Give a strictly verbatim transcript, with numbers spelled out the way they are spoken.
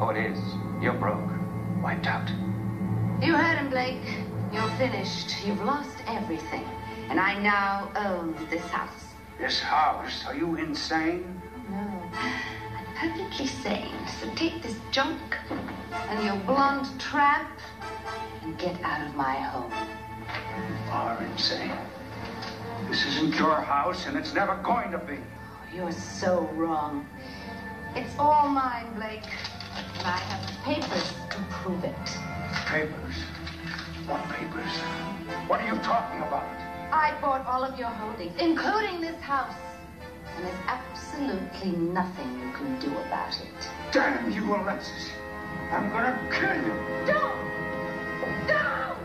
Oh, it is. You're broke. Wiped out. You heard him, Blake. You're finished. You've lost everything. And I now own this house. This house? Are you insane? No. I'm perfectly sane. So take this junk and your blonde tramp and get out of my home. You are insane. This isn't your house, and it's never going to be. Oh, you're so wrong. It's all mine, Blake. And I have the papers to prove it. Papers? What papers? What are you talking about? I bought all of your holdings, including this house. And there's absolutely nothing you can do about it. Damn you, Alexis. I'm gonna kill you. Don't! Don't!